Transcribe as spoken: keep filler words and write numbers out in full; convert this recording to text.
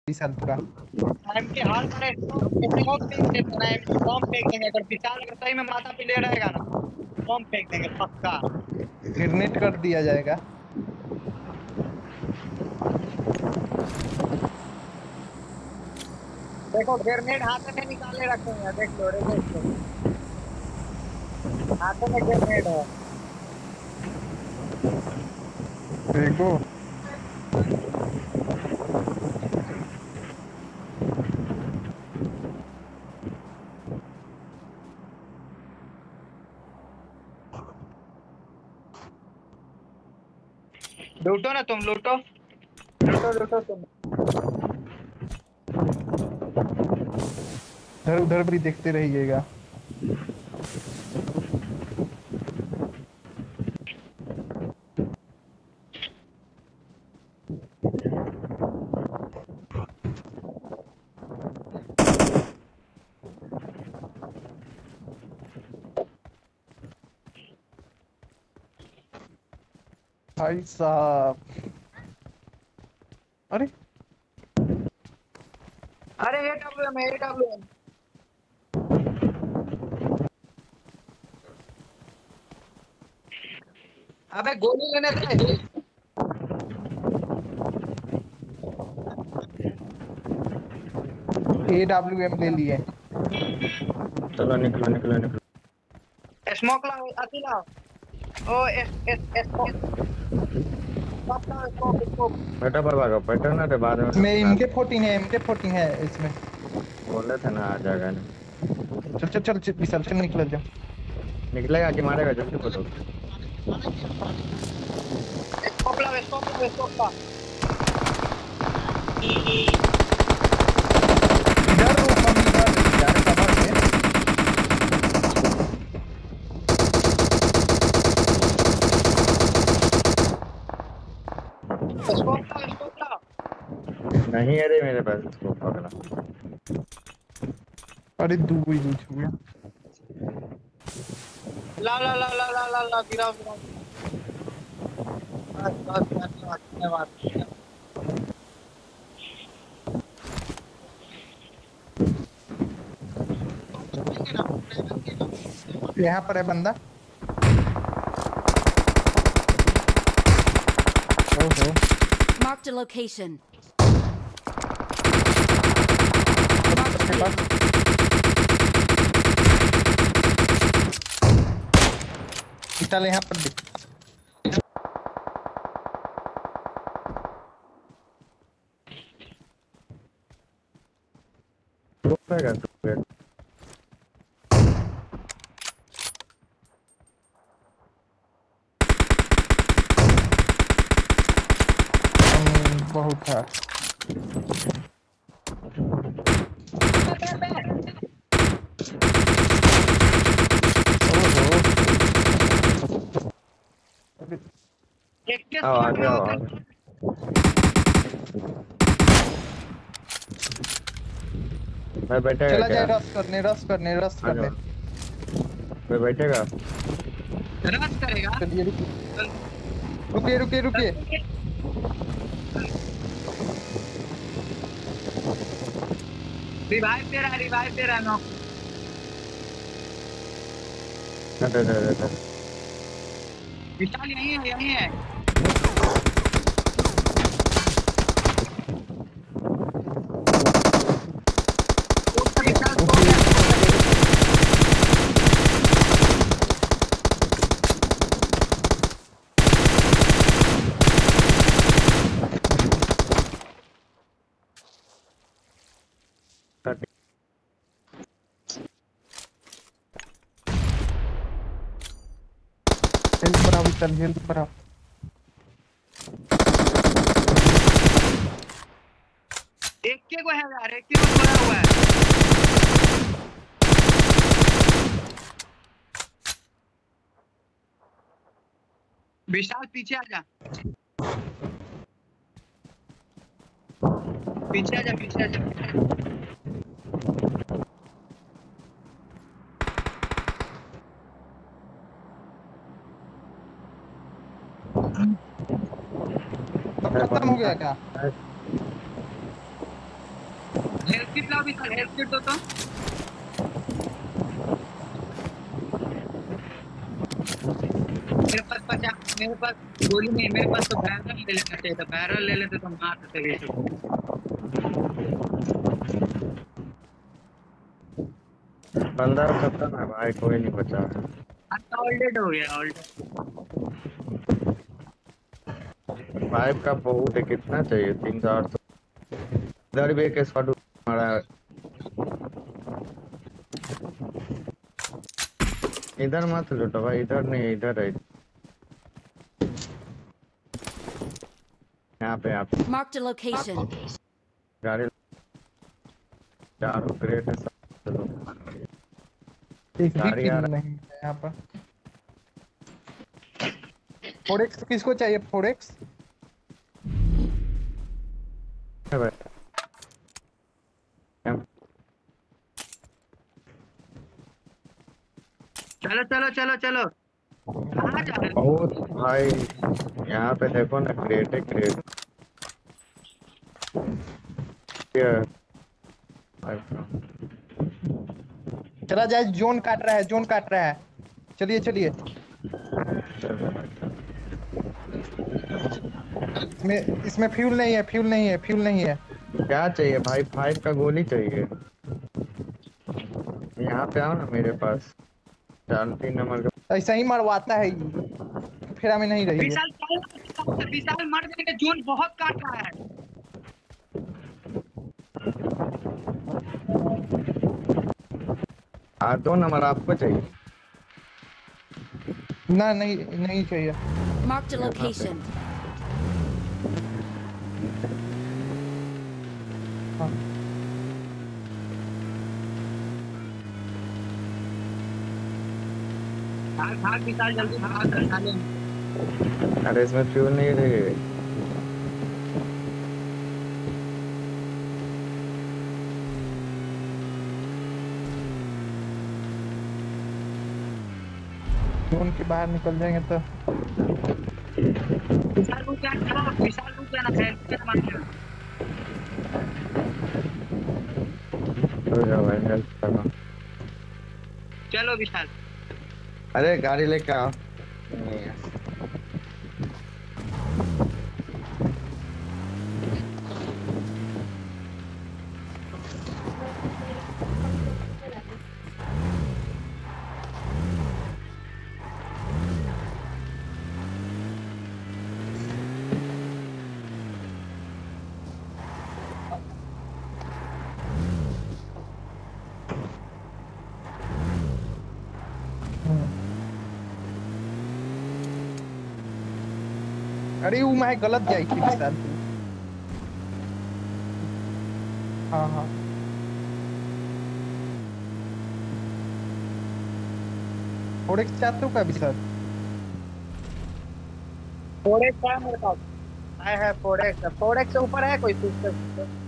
साल पूरा टाइम के हर बार स्मोक फेंक देते ना, एक बम फेंक देंगे। अगर विशाल अगर सही में माता पे ले रहेगा ना, बम फेंक देंगे पक्का। ग्रेनेड कर दिया जाएगा। देखो ग्रेनेड हाथ में निकाले रखे हैं, देख लो रे, देख लो हाथों में ग्रेनेड है। देखो लूटो ना तुम, लूटो लूटो लूटो तुम। उधर उधर भी देखते रहिएगा। भाई साहब, अरे अरे A W M, A W M. अबे गोली लेने दे। ए डब्ल्यू एम ले लिए। चलो निकलो निकलो निकलो। स्मोक लाओ, अति लाओ। ओ एस एस एस स्मोक लाओ, स्मोक स्मोक। बेटा पर भागो, बेटा ना रे बाद में इसमें इनके फोर्टीन है, इनके फोर्टीन है इसमें। बोले थे ना आ जाएगा ना। चल चल चल चल विशाल, चल निकल जा। निकलेगा कि मारेगा जल्दी बोलो। स्मोक लाओ, स्मोक लाओ, स्मोक लाओ। इधर रुक, हम इधर यार कवर से। स्मोक लाओ, स्मोक लाओ। नहीं है रे मेरे पास इसको पकड़ा। अरे दूर ही कुछ हो गया। ला ला ला ला ला ला ला गिराओ गिराओ। बस बस धन्यवाद धन्यवाद। यहाँ पर है बंदा। ओहो, Marked a location. के पास विशाल यहाँ पर देख। रुकेगा तो बहुत था। एक के आओ स्पॉट आगे में आओ होकर आगे। मैं बैठेगा चला क्या? जाए, रस करने रस करने रस आ करने। जाओ। मैं बैठेगा। रश करेगा। चलिए रुकिए रुकिए रुकिए। रिवाइव दे रहा है, रिवाइव दे रहा है। नॉक दे दे दे दे। विशाल यहीं है, यहीं है। विशाल सो गया। हेल्प बढ़ाओ विशाल, हेल्प बढ़ाओ। एक के को है यार, एक के को छोड़ा हुआ है। विशाल पीछे आ जा, पीछे आ जा, पीछे आ जा। सब खत्म हो गया क्या? किट लाओ विशाल, हेल्थ किट दो तो। मेरे पास पचास, मेरे पास गोली नहीं, मेरे पास तो बैरल ले लेना चाहिए था, बैरल ले लेते तो मार देते ये सब। बंदा खत्म है भाई, कोई नहीं बचा है। अच्छा ऑल डेड हो गया, ऑल डेड। फाइव का बहुत है, कितना चाहिए? तीन सौ आठ सौ। इधर भी एक स्क्वाड मारा है। इधर मत लूटो भाई, इधर नहीं, इधर है। यहाँ पे आप Marked a location. गाड़ी चारों ग्रेट है सब। चलो एक भी गाड़ी किल आ रहा नहीं है यहाँ पर। फोरेक्स किसको चाहिए? फोरेक्स है भाई। चलो चलो चलो चलो, कहाँ जा रहे हो? बहुत भाई, यहाँ पे देखो ना, क्रेट है क्रेट। चला जाए, जोन काट रहा है, जोन काट रहा है। चलिए चलिए। इसमें इसमें फ्यूल नहीं है, फ्यूल नहीं है, फ्यूल नहीं है। क्या चाहिए भाई? फाइव का गोली चाहिए। यहाँ पे आओ ना मेरे पास, चार तीन नंबर का। ऐसा ही मरवाता है ये, फेरा में नहीं रही है। विशाल चलो, विशाल मर गए के जोन बहुत काट रहा है। हाँ, दो नंबर आपको चाहिए। ना नहीं नहीं चाहिए। Marked a location. हाँ। भाग भाग विशाल, जल्दी भाग कर डाले। अरे इसमें फ्यूल नहीं रही। जोन के बाहर निकल जाएंगे तो। विशाल रुक जा, चलो विशाल रुक जाना, हेल्थ किट मार लेना। हो जाओ भाई, हेल्प करो। चलो विशाल। अरे गाड़ी लेके आओ। नहीं है। अरे वो मैं गलत जाई थी विशाल। हाँ हाँ। फोरेक्स चाहते हो क्या विशाल? फोरेक्स है मेरे पास, है है फोरेक्स, फोरेक्स से ऊपर है कोई सिस्टम।